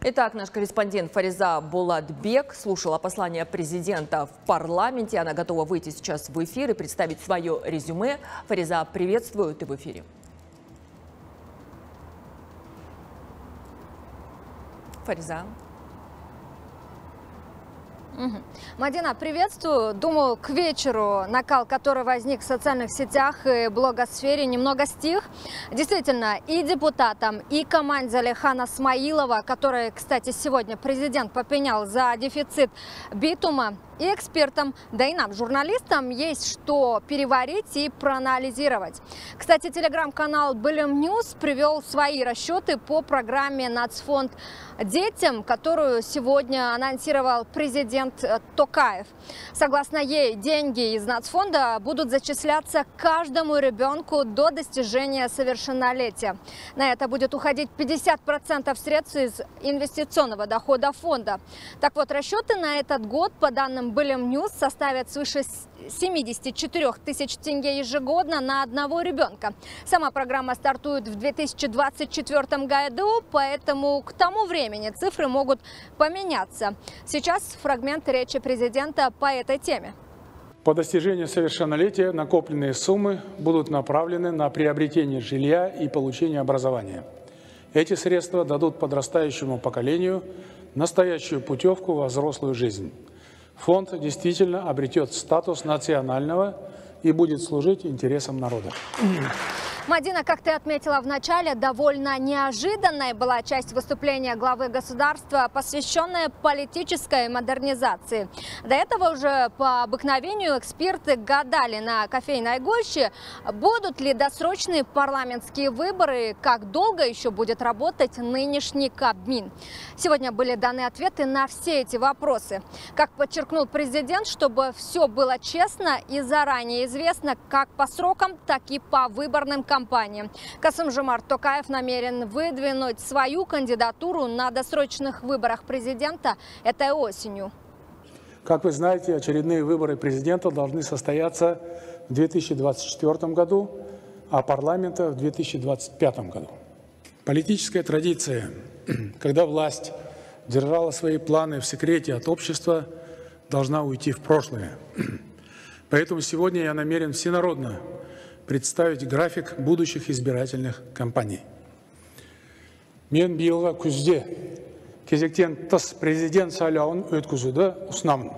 Итак, наш корреспондент Фариза Булатбек слушала послание президента в парламенте. Она готова выйти сейчас в эфир и представить свое резюме. Фариза, приветствую, ты в эфире. Фариза. Мадина, приветствую. Думаю, к вечеру накал, который возник в социальных сетях и блогосфере, немного стих. Действительно, и депутатам, и команде Алихана Смаилова, который, кстати, сегодня президент попенял за дефицит битума, и экспертам, да и нам, журналистам, есть что переварить и проанализировать. Кстати, телеграм-канал Bölüm News привел свои расчеты по программе «Нацфонд детям», которую сегодня анонсировал президент Токаев. Согласно ей, деньги из Нацфонда будут зачисляться каждому ребенку до достижения совершеннолетия. На это будет уходить 50% средств из инвестиционного дохода фонда. Так вот, расчеты на этот год, по данным Bölüm News, составят свыше 74 тысяч тенге ежегодно на одного ребенка. Сама программа стартует в 2024 году, поэтому к тому времени цифры могут поменяться. Сейчас фрагмент речи президента по этой теме. По достижению совершеннолетия накопленные суммы будут направлены на приобретение жилья и получение образования. Эти средства дадут подрастающему поколению настоящую путевку во взрослую жизнь. Фонд действительно обретет статус национального и будет служить интересам народа. Мадина, как ты отметила в начале, довольно неожиданной была часть выступления главы государства, посвященная политической модернизации. До этого уже по обыкновению эксперты гадали на кофейной гуще, будут ли досрочные парламентские выборы, как долго еще будет работать нынешний Кабмин. Сегодня были даны ответы на все эти вопросы. Как подчеркнул президент, чтобы все было честно и заранее известно как по срокам, так и по выборным кампаниям. Касым-Жомарт Токаев намерен выдвинуть свою кандидатуру на досрочных выборах президента этой осенью. Как вы знаете, очередные выборы президента должны состояться в 2024 году, а парламента в 2025 году. Политическая традиция, когда власть держала свои планы в секрете от общества, должна уйти в прошлое. Поэтому сегодня я намерен всенародно представить график будущих избирательных кампаний. Мен биылғы күзде кезектен тыс президент сайлауын өткізуді ұсынамын.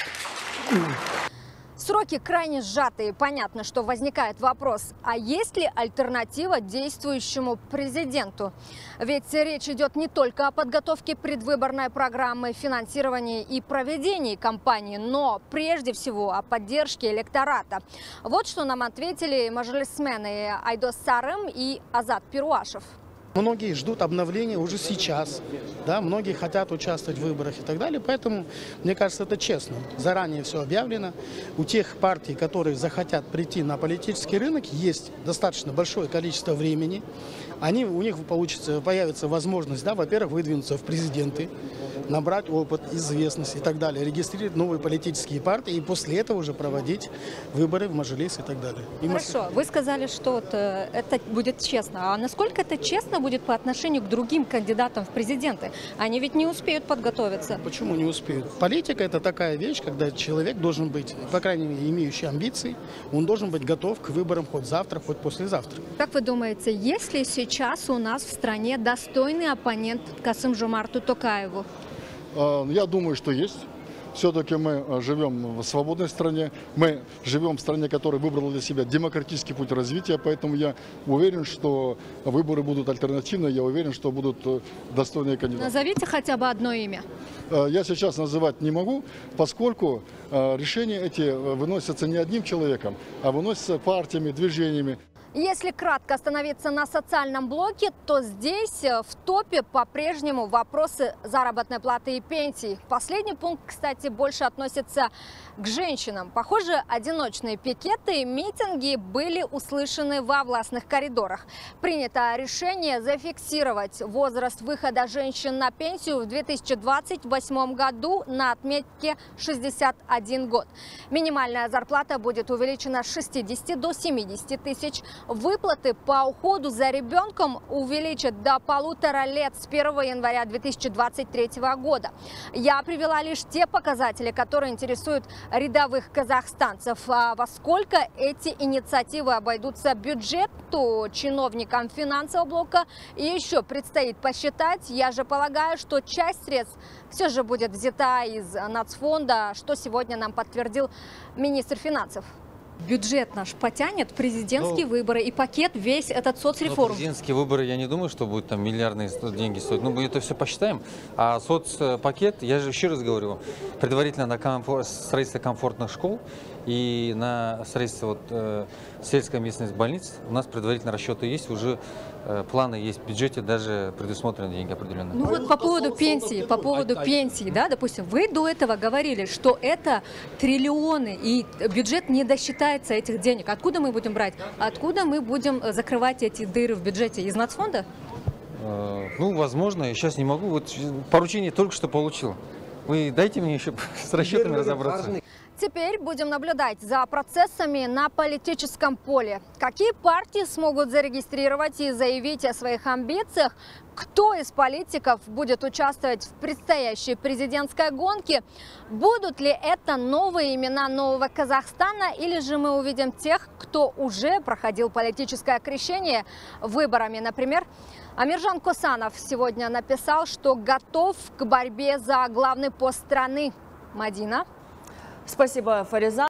Сроки крайне сжатые. Понятно, что возникает вопрос, а есть ли альтернатива действующему президенту? Ведь речь идет не только о подготовке предвыборной программы, финансировании и проведении кампании, но прежде всего о поддержке электората. Вот что нам ответили мажилисмены Айдос Сарым и Азат Пируашев. Многие ждут обновления уже сейчас, да, многие хотят участвовать в выборах и так далее, поэтому, мне кажется, это честно. Заранее все объявлено. У тех партий, которые захотят прийти на политический рынок, есть достаточно большое количество времени. У них появится возможность, да, во-первых, выдвинуться в президенты, набрать опыт, известность и так далее, регистрировать новые политические партии и после этого уже проводить выборы в мажилис и так далее. Хорошо, вы сказали, что это будет честно. А насколько это честно будет по отношению к другим кандидатам в президенты? Они ведь не успеют подготовиться. Почему не успеют? Политика – это такая вещь, когда человек должен быть, по крайней мере, имеющий амбиции, он должен быть готов к выборам хоть завтра, хоть послезавтра. Как вы думаете, есть ли сейчас у нас в стране достойный оппонент Касым-Жомарту Токаеву? Я думаю, что есть. Все-таки мы живем в свободной стране, мы живем в стране, которая выбрала для себя демократический путь развития, поэтому я уверен, что выборы будут альтернативные, я уверен, что будут достойные кандидаты. Назовите хотя бы одно имя. Я сейчас называть не могу, поскольку решения эти выносятся не одним человеком, а выносятся партиями, движениями. Если кратко остановиться на социальном блоке, то здесь в топе по-прежнему вопросы заработной платы и пенсий. Последний пункт, кстати, больше относится к женщинам. Похоже, одиночные пикеты и митинги были услышаны во властных коридорах. Принято решение зафиксировать возраст выхода женщин на пенсию в 2028 году на отметке 61 год. Минимальная зарплата будет увеличена с 60 до 70 тысяч. выплаты по уходу за ребенком увеличат до 1,5 лет с 1 января 2023 года. Я привела лишь те показатели, которые интересуют рядовых казахстанцев. А во сколько эти инициативы обойдутся бюджету, чиновникам финансового блока, и еще предстоит посчитать. Я же полагаю, что часть средств все же будет взята из нацфонда, что сегодня нам подтвердил министр финансов. Бюджет наш потянет президентские выборы и пакет весь этот соцреформ. Президентские выборы, я не думаю, что будут там миллиардные деньги стоить. Ну, мы это все посчитаем. А соцпакет, я же еще раз говорю, предварительно на строительство комфортных школ и на строительство сельской местной больниц у нас предварительно расчеты есть, уже планы есть в бюджете, даже предусмотрены деньги определенные. Ну вот по поводу пенсии, да, допустим, вы до этого говорили, что это триллионы, и бюджет не досчитается этих денег. Откуда мы будем брать? Откуда мы будем закрывать эти дыры в бюджете? Из нацфонда? Ну, возможно, я сейчас не могу. Вот поручение только что получил. Вы дайте мне еще с расчетами разобраться. Теперь будем наблюдать за процессами на политическом поле. Какие партии смогут зарегистрировать и заявить о своих амбициях? Кто из политиков будет участвовать в предстоящей президентской гонке? Будут ли это новые имена нового Казахстана, или же мы увидим тех, кто уже проходил политическое окрещение выборами? Например, Амиржан Косанов сегодня написал, что готов к борьбе за главный пост страны. Мадина. Спасибо, Фариза.